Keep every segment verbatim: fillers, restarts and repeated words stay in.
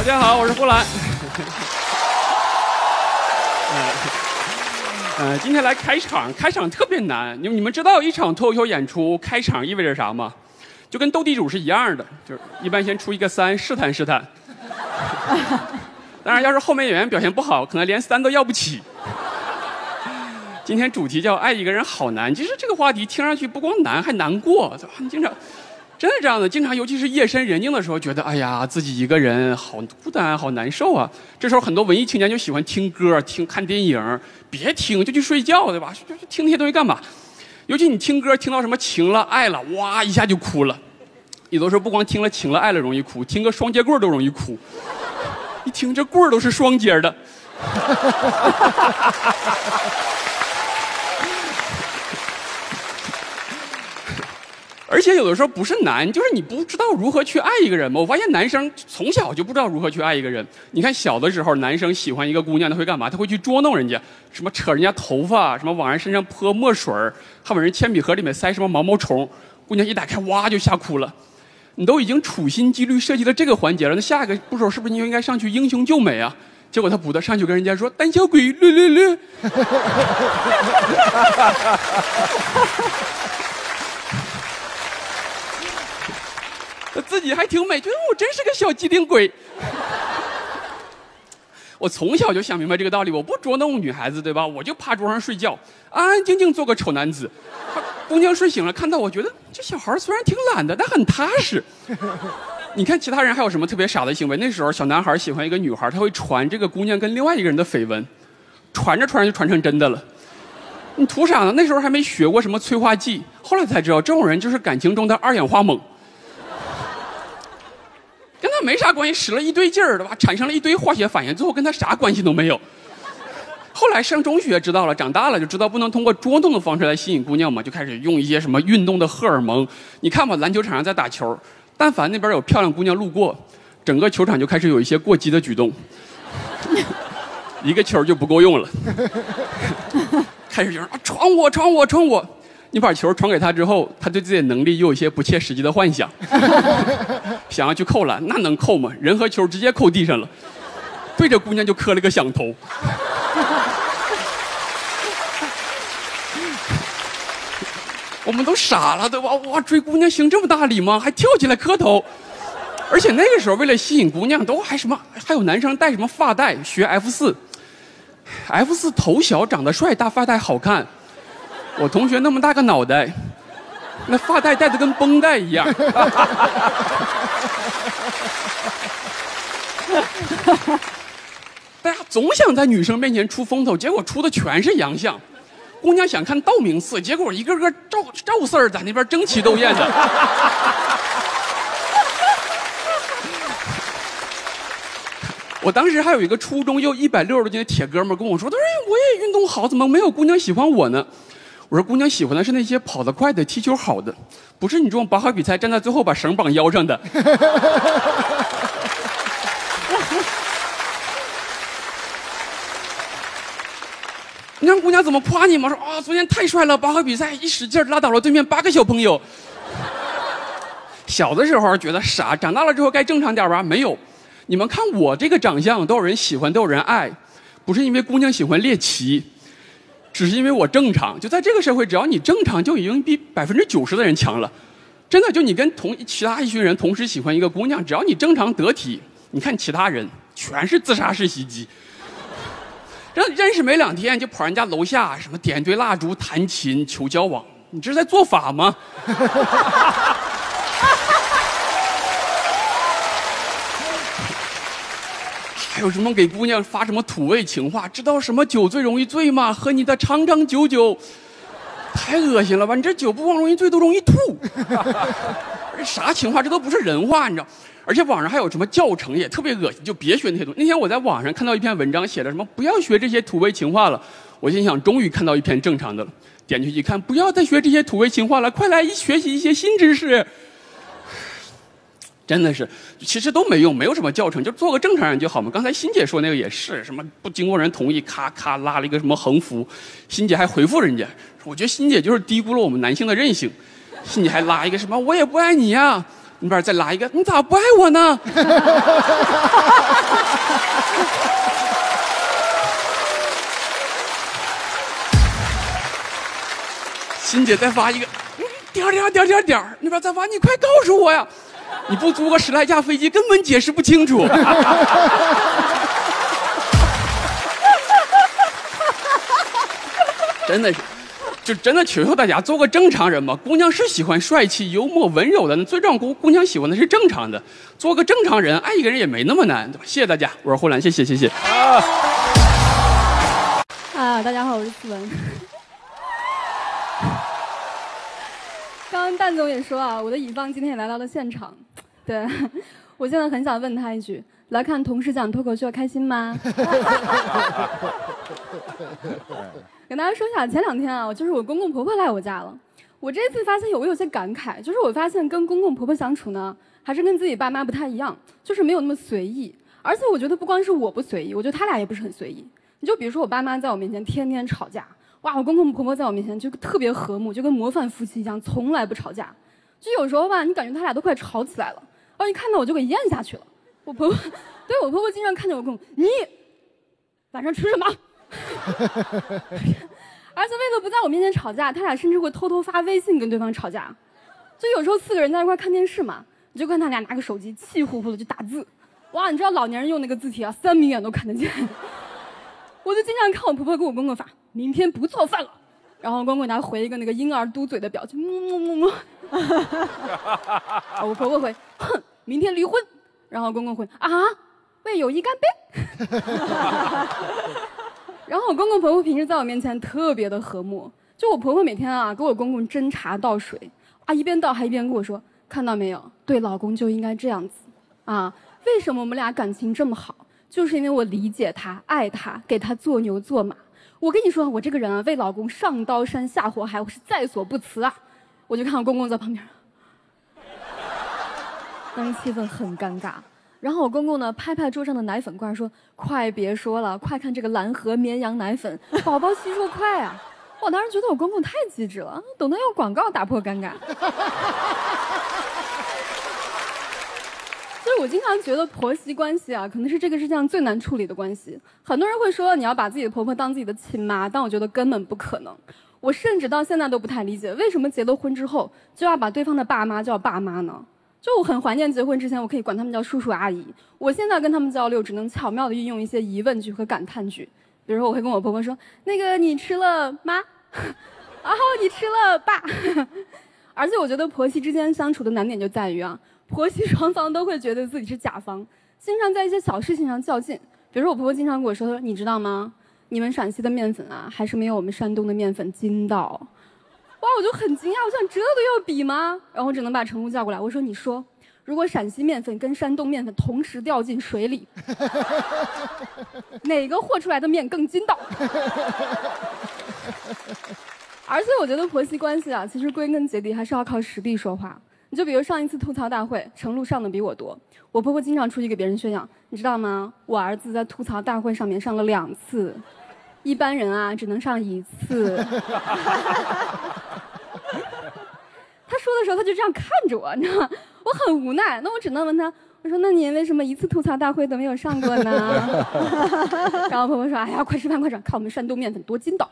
大家好，我是呼兰。呃，今天来开场，开场特别难。你们你们知道一场脱口秀演出开场意味着啥吗？就跟斗地主是一样的，就是一般先出一个三，试探试探。当然，要是后面演员表现不好，可能连三都要不起。今天主题叫爱一个人好难，其实这个话题听上去不光难，还难过，对吧？你经常。真的这样的，经常尤其是夜深人静的时候，觉得哎呀，自己一个人好孤单，好难受啊。这时候很多文艺青年就喜欢听歌、听看电影，别听就去睡觉，对吧？就听那些东西干嘛？尤其你听歌听到什么情了、爱了，哇，一下就哭了。有的时候不光听了情了、爱了容易哭，听个双节棍都容易哭。一听这棍儿都是双节的。而且有的时候不是难，就是你不知道如何去爱一个人嘛。我发现男生从小就不知道如何去爱一个人。你看小的时候，男生喜欢一个姑娘，他会干嘛？他会去捉弄人家，什么扯人家头发，什么往人身上泼墨水，还往人铅笔盒里面塞什么毛毛虫。姑娘一打开，哇就吓哭了。你都已经处心积虑设计了这个环节了，那下一个步骤是不是你就应该上去英雄救美啊？结果他不得上去跟人家说胆小鬼略略略。我自己还挺美，觉得我真是个小机灵鬼。我从小就想明白这个道理，我不捉弄女孩子，对吧？我就趴桌上睡觉，安安静静做个丑男子。姑娘睡醒了，看到我觉得这小孩虽然挺懒的，但很踏实。你看其他人还有什么特别傻的行为？那时候小男孩喜欢一个女孩，他会传这个姑娘跟另外一个人的绯闻，传着传着就传成真的了。你图啥呢？那时候还没学过什么催化剂，后来才知道这种人就是感情中的二氧化锰。跟他没啥关系，使了一堆劲儿，对吧？产生了一堆化学反应，最后跟他啥关系都没有。后来上中学知道了，长大了就知道不能通过捉弄的方式来吸引姑娘嘛，就开始用一些什么运动的荷尔蒙。你看吧，篮球场上在打球，但凡那边有漂亮姑娘路过，整个球场就开始有一些过激的举动，一个球就不够用了，开始有人啊传我传我传我。你把球传给他之后，他对自己的能力又有一些不切实际的幻想，想要去扣篮，那能扣吗？人和球直接扣地上了，对着姑娘就磕了个响头。我们都傻了，对吧？哇，追姑娘行这么大礼吗？还跳起来磕头。而且那个时候为了吸引姑娘，都还什么，还有男生戴什么发带，学 F 四 F 四头小长得帅，大发带好看。我同学那么大个脑袋，那发带戴得跟绷带一样。大家总想在女生面前出风头，结果出的全是洋相。姑娘想看道明寺，结果一个个赵赵四儿在那边争奇斗艳的。我当时还有一个初中又一百六十多斤的铁哥们跟我说：“他说我也运动好，怎么没有姑娘喜欢我呢？”我说姑娘喜欢的是那些跑得快的、踢球好的，不是你这种拔河比赛站在最后把绳绑腰上的。你让姑娘怎么夸你吗？说啊，昨天太帅了，拔河比赛一使劲拉倒了对面八个小朋友。小的时候觉得傻，长大了之后该正常点吧？没有，你们看我这个长相，都有人喜欢，都有人爱，不是因为姑娘喜欢猎奇。只是因为我正常，就在这个社会，只要你正常，就已经比百分之九十的人强了。真的，就你跟同其他一群人同时喜欢一个姑娘，只要你正常得体，你看其他人全是自杀式袭击。认认识没两天就跑人家楼下，什么点堆蜡烛、弹琴、求交往，你这是在做法吗？还有什么给姑娘发什么土味情话？知道什么酒最容易醉吗？喝你的长长久久，太恶心了吧！你这酒不光容易醉，都容易吐。这啥情话？这都不是人话，你知道？而且网上还有什么教程也特别恶心，就别学那些东西。那天我在网上看到一篇文章，写的什么不要学这些土味情话了。我心想，终于看到一篇正常的了。点进去一看，不要再学这些土味情话了，快来学习一些新知识。真的是，其实都没用，没有什么教程，就做个正常人就好嘛。刚才欣姐说那个也是，什么不经过人同意，咔咔拉了一个什么横幅，欣姐还回复人家，我觉得欣姐就是低估了我们男性的韧性。欣姐还拉一个什么我也不爱你呀、啊，你边再拉一个你咋不爱我呢？ 欣姐再发一个，嗯点儿点儿点儿点儿点儿，那边再发，你快告诉我呀！你不租个十来架飞机，根本解释不清楚。真的是，就真的求求大家做个正常人吧。姑娘是喜欢帅气、幽默、温柔的，最让姑姑娘喜欢的是正常的。做个正常人，爱一个人也没那么难，对吧？谢谢大家，我是呼兰，谢谢谢谢。啊， 啊大家好，我是思文。刚刚蛋总也说啊，我的乙方今天也来到了现场。对，我现在很想问他一句：来看同事讲脱口秀开心吗？跟大家说一下，前两天啊，就是我公公婆婆来我家了。我这次发现有我有些感慨，就是我发现跟公公婆婆相处呢，还是跟自己爸妈不太一样，就是没有那么随意。而且我觉得不光是我不随意，我觉得他俩也不是很随意。你就比如说我爸妈在我面前天天吵架，哇，我公公婆婆在我面前就特别和睦，就跟模范夫妻一样，从来不吵架。就有时候吧，你感觉他俩都快吵起来了，然后一看到我就给咽下去了。我婆婆，对我婆婆经常看见我公公，你晚上吃什么？而且为了不在我面前吵架，他俩甚至会偷偷发微信跟对方吵架。就有时候四个人在一块看电视嘛，你就看他俩拿个手机气呼呼的就打字，哇，你知道老年人用那个字体啊，三米远都看得见。我就经常看我婆婆跟我公公发，明天不做饭了，然后公公给他回一个那个婴儿嘟嘴的表情，么么么么。我婆婆回，哼，明天离婚。然后公公回，啊，为友谊干杯。然后我公公婆婆平时在我面前特别的和睦，就我婆婆每天啊给我公公斟茶倒水，啊一边倒还一边跟我说，看到没有，对老公就应该这样子，啊，为什么我们俩感情这么好？就是因为我理解他、爱他，给他做牛做马。我跟你说，我这个人啊，为老公上刀山下火海，我是在所不辞啊。我就看我公公在旁边，当时气氛很尴尬。然后我公公呢，拍拍桌上的奶粉罐说：“快别说了，快看这个蓝河绵羊奶粉，宝宝吸收快啊！”我当时觉得我公公太机智了，懂得用广告打破尴尬。所以我经常觉得婆媳关系啊，可能是这个世界上最难处理的关系。很多人会说你要把自己的婆婆当自己的亲妈，但我觉得根本不可能。我甚至到现在都不太理解，为什么结了婚之后就要把对方的爸妈叫爸妈呢？就我很怀念结婚之前我可以管他们叫叔叔阿姨，我现在跟他们交流只能巧妙地运用一些疑问句和感叹句。比如说我会跟我婆婆说，那个你吃了妈，然后你吃了爸。而且我觉得婆媳之间相处的难点就在于啊，婆媳双方都会觉得自己是甲方，经常在一些小事情上较劲。比如说我婆婆经常跟我说，你知道吗，你们陕西的面粉啊还是没有我们山东的面粉筋道。哇，我就很惊讶，我想这都要比吗？然后我只能把程璐叫过来，我说你说，如果陕西面粉跟山东面粉同时掉进水里，哪个和出来的面更筋道？而且我觉得婆媳关系啊，其实归根结底还是要靠实力说话。你就比如上一次吐槽大会，程璐上的比我多，我婆婆经常出去给别人宣扬，你知道吗？我儿子在吐槽大会上面上了两次。一般人啊，只能上一次。他说的时候，他就这样看着我，你知道吗？我很无奈，那我只能问他，我说：“那你为什么一次吐槽大会都没有上过呢？”然后婆婆说：“哎呀，快吃饭，快吃饭，看我们山东面粉多筋道。”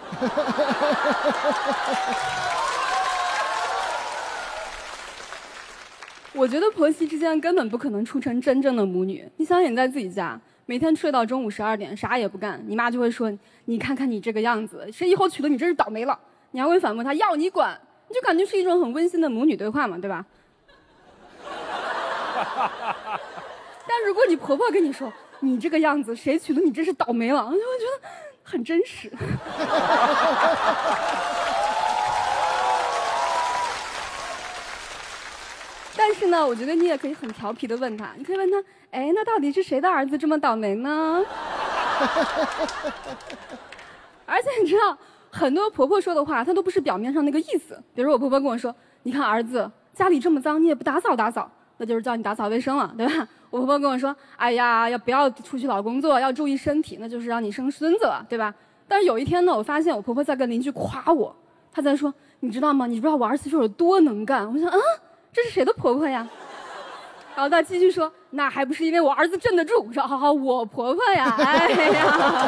我觉得婆媳之间根本不可能处成真正的母女。你想想你在自己家，每天睡到中午十二点，啥也不干，你妈就会说：“你看看你这个样子，谁以后娶了你真是倒霉了。”你还会反驳她：“要你管。”你就感觉是一种很温馨的母女对话嘛，对吧？但如果你婆婆跟你说：“你这个样子，谁娶了你真是倒霉了。”我就会觉得很真实。但是呢，我觉得你也可以很调皮的问他，你可以问他，哎，那到底是谁的儿子这么倒霉呢？而且你知道，很多婆婆说的话，她都不是表面上那个意思。比如我婆婆跟我说，你看儿子家里这么脏，你也不打扫打扫，那就是叫你打扫卫生了，对吧？我婆婆跟我说，哎呀，要不要出去老工作，要注意身体，那就是让你生孙子了，对吧？但是有一天呢，我发现我婆婆在跟邻居夸我，她在说，你知道吗？你不知道我儿媳妇有多能干。我想，啊，这是谁的婆婆呀？ 然后他继续说，那还不是因为我儿子镇得住。我说好好，我婆婆呀，哎呀，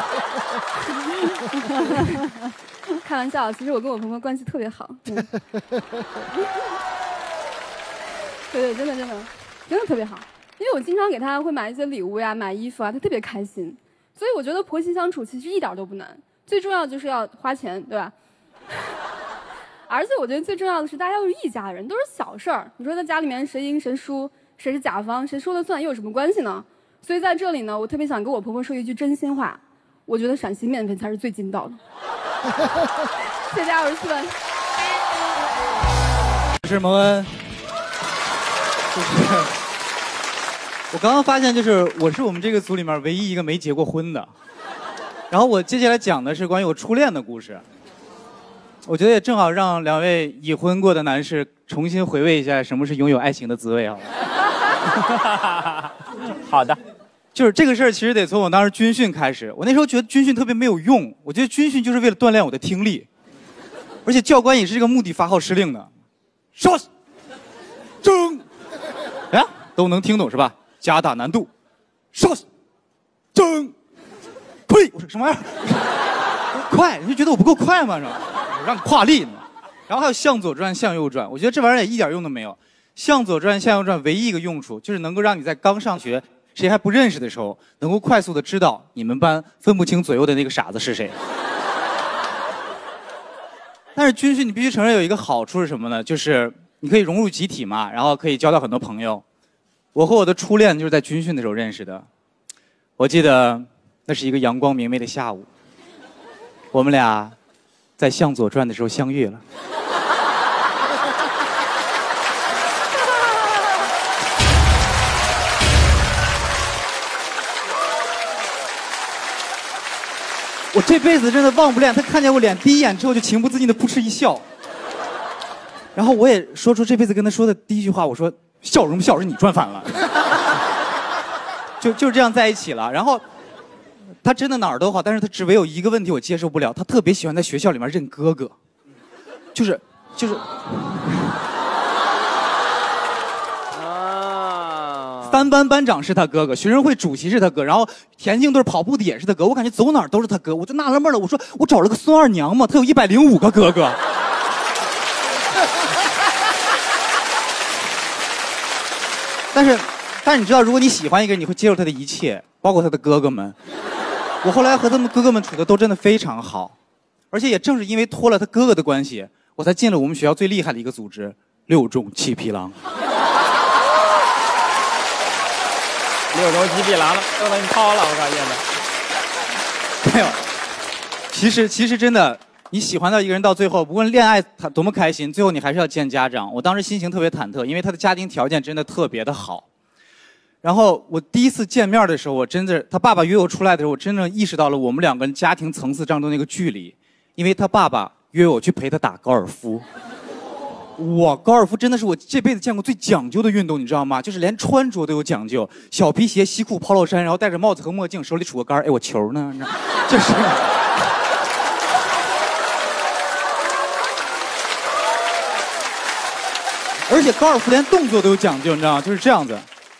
开玩笑，其实我跟我婆婆关系特别好。嗯、对对，真的真的真的特别好，因为我经常给她会买一些礼物呀，买衣服啊，她特别开心。所以我觉得婆媳相处其实一点都不难，最重要就是要花钱，对吧？而且我觉得最重要的是，大家都是一家人，都是小事儿。你说在家里面谁赢谁输，谁是甲方，谁说了算，又有什么关系呢？所以在这里呢，我特别想跟我婆婆说一句真心话，我觉得陕西面粉才是最筋道的。谢谢二十四万。 我是蒙恩，就是我刚刚发现，就是我是我们这个组里面唯一一个没结过婚的。然后我接下来讲的是关于我初恋的故事。我觉得也正好让两位已婚过的男士重新回味一下什么是拥有爱情的滋味，好吧？ 好的， 就是这个事儿其实得从我当时军训开始。我那时候觉得军训特别没有用，我觉得军训就是为了锻炼我的听力，而且教官也是这个目的发号施令的。说，争，哎，都能听懂是吧？加大难度，说，争，呸！我说什么玩意儿？快，你就觉得我不够快吗？是吧？让你跨力呢，然后还有向左转向右转，我觉得这玩意儿也一点用都没有。向左转向右转唯一一个用处就是能够让你在刚上学谁还不认识的时候，能够快速的知道你们班分不清左右的那个傻子是谁。但是军训你必须承认有一个好处是什么呢？就是你可以融入集体嘛，然后可以交到很多朋友。我和我的初恋就是在军训的时候认识的。我记得那是一个阳光明媚的下午，我们俩在向左转的时候相遇了。我这辈子真的忘不了，他看见我脸第一眼之后就情不自禁的扑哧一笑。然后我也说出这辈子跟他说的第一句话，我说笑容笑是你转反了。就就是这样在一起了。然后他真的哪儿都好，但是他只唯有一个问题我接受不了，他特别喜欢在学校里面认哥哥，就是就是啊，三班班长是他哥哥，学生会主席是他哥，然后田径队跑步的也是他哥，我感觉走哪儿都是他哥，我就纳了闷了，我说我找了个孙二娘嘛，他有一百零五个哥哥。但是但是你知道，如果你喜欢一个人，你会接受他的一切，包括他的哥哥们。我后来和他们哥哥们处的都真的非常好，而且也正是因为托了他哥哥的关系，我才进了我们学校最厉害的一个组织——六中七匹狼。 六中七匹狼了，都能抛了，我靠，现在没有。其实其实真的，你喜欢到一个人到最后，不论恋爱他多么开心，最后你还是要见家长。我当时心情特别忐忑，因为他的家庭条件真的特别的好。然后我第一次见面的时候，我真的，他爸爸约我出来的时候，我真正意识到了我们两个人家庭层次当中那个距离。因为他爸爸约我去陪他打高尔夫。哇，高尔夫真的是我这辈子见过最讲究的运动，你知道吗？就是连穿着都有讲究，小皮鞋、西裤、polo衫，然后戴着帽子和墨镜，手里杵个杆，哎，我球呢？就是。而且高尔夫连动作都有讲究，你知道吗？就是这样子。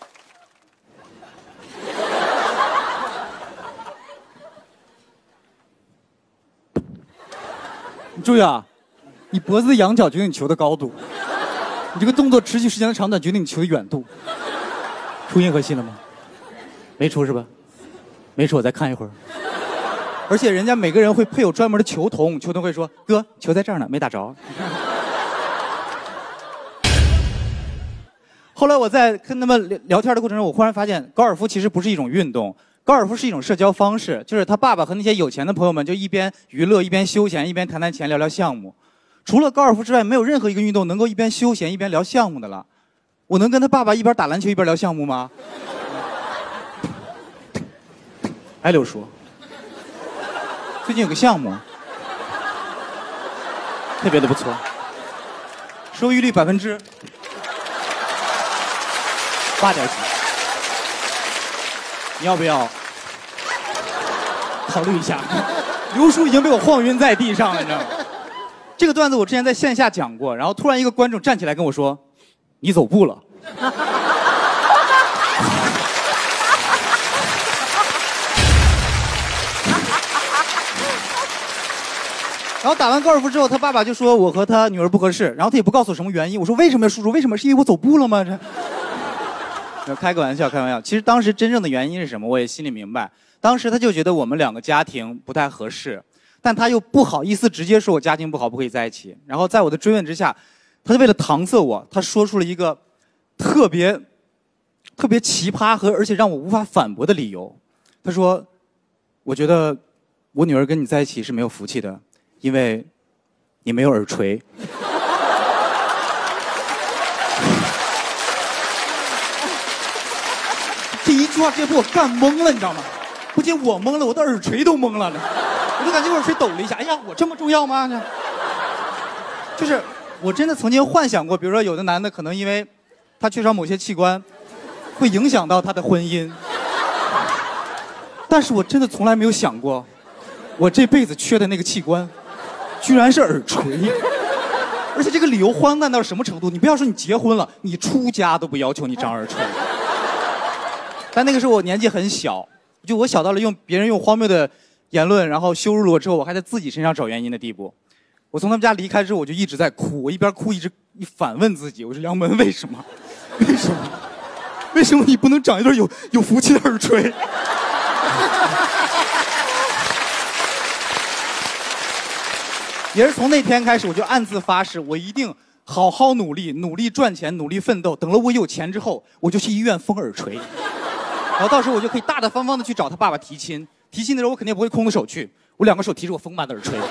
你注意啊，你脖子的仰角决定你球的高度，你这个动作持续时间的长短决定你球的远度。出银河系了吗？没出是吧？没出，我再看一会儿。而且人家每个人会配有专门的球童，球童会说：“哥，球在这儿呢，没打着。”后来我在跟他们聊天的过程中，我忽然发现，高尔夫其实不是一种运动。高尔夫是一种社交方式，就是他爸爸和那些有钱的朋友们就一边娱乐一边休闲，一边谈谈钱聊聊项目。除了高尔夫之外，没有任何一个运动能够一边休闲一边聊项目的了。我能跟他爸爸一边打篮球一边聊项目吗？哎，柳叔，最近有个项目，特别的不错，收益率百分之八点几。你要不要考虑一下？刘叔已经被我晃晕在地上了，你知道吗？这个段子我之前在线下讲过，然后突然一个观众站起来跟我说：“你走步了。” 然后打完高尔夫之后，他爸爸就说我和他女儿不合适，然后他也不告诉我什么原因。我说为什么呀，叔叔？为什么？是因为我走步了吗？这，开个玩笑，开玩笑。其实当时真正的原因是什么，我也心里明白。当时他就觉得我们两个家庭不太合适，但他又不好意思直接说我家庭不好，不可以在一起。然后在我的追问之下，他就为了搪塞我，他说出了一个特别、特别奇葩和而且让我无法反驳的理由。他说：“我觉得我女儿跟你在一起是没有福气的，因为你没有耳垂。”这一句话直接把我干懵了，你知道吗？不仅我懵了，我的耳垂都懵了，我就感觉我耳垂抖了一下。哎呀，我这么重要吗？就是我真的曾经幻想过，比如说有的男的可能因为他缺少某些器官，会影响到他的婚姻。但是我真的从来没有想过，我这辈子缺的那个器官，居然是耳垂。而且这个理由荒诞到什么程度？你不要说你结婚了，你出家都不要求你长耳垂。但那个时候我年纪很小，就我小到了用别人用荒谬的言论，然后羞辱了我之后，我还在自己身上找原因的地步。我从他们家离开之后，我就一直在哭，我一边哭一直一反问自己，我说梁门为什么？为什么？为什么你不能长一对有有福气的耳垂？也是从那天开始，我就暗自发誓，我一定好好努力，努力赚钱，努力奋斗。等了我有钱之后，我就去医院封耳垂。然后到时候我就可以大大方方的去找他爸爸提亲，提亲的时候我肯定不会空着手去，我两个手提着我丰满的耳垂。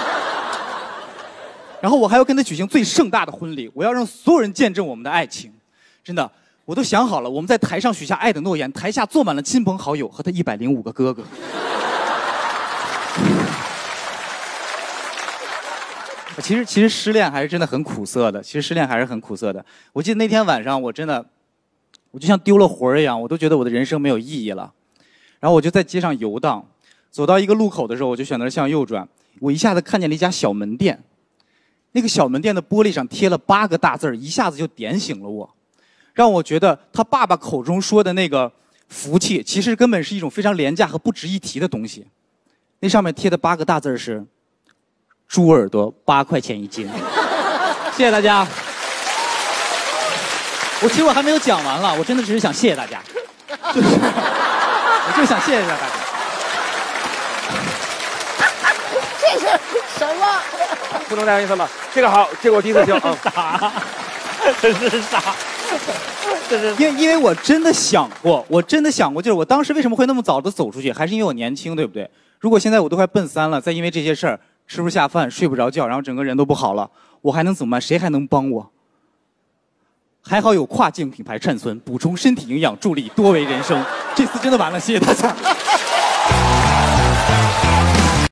然后我还要跟他举行最盛大的婚礼，我要让所有人见证我们的爱情。真的，我都想好了，我们在台上许下爱的诺言，台下坐满了亲朋好友和他一百零五个哥哥。其实，其实失恋还是真的很苦涩的。其实失恋还是很苦涩的。我记得那天晚上，我真的。我就像丢了魂儿一样，我都觉得我的人生没有意义了。然后我就在街上游荡，走到一个路口的时候，我就选择了向右转。我一下子看见了一家小门店，那个小门店的玻璃上贴了八个大字儿，一下子就点醒了我，让我觉得他爸爸口中说的那个福气，其实根本是一种非常廉价和不值一提的东西。那上面贴的八个大字是：猪耳朵八块钱一斤。谢谢大家。我其实我还没有讲完了，我真的只是想谢谢大家，就是，我就想谢谢一下大家。 这是什么？ 不能再有意思了。这个好，这个我第一次听。嗯， 傻，真是傻，这是因为因为我真的想过，我真的想过，就是我当时为什么会那么早的走出去，还是因为我年轻，对不对？如果现在我都快奔三了，再因为这些事儿吃不下饭、睡不着觉，然后整个人都不好了，我还能怎么办？谁还能帮我？还好有跨境品牌灿村，补充身体营养，助力多维人生。这次真的完了，谢谢大家。